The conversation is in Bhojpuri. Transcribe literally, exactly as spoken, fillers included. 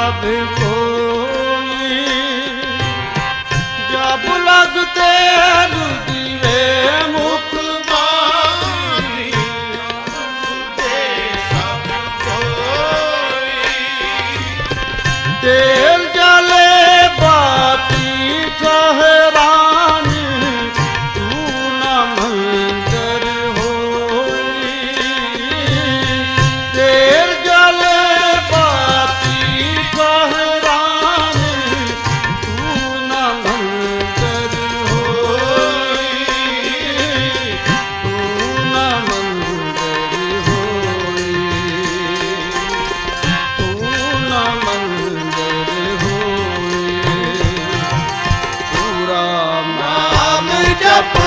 सब कोई जब लगते रुदिवे मुख बारी सुते सब कोई तेल जले बाती ठहरान तू न मंजर होई तेल जले बाती ठहरान तू न मंजर होई तू न मंजर होई तू न मंजर होई पूरा नाम जप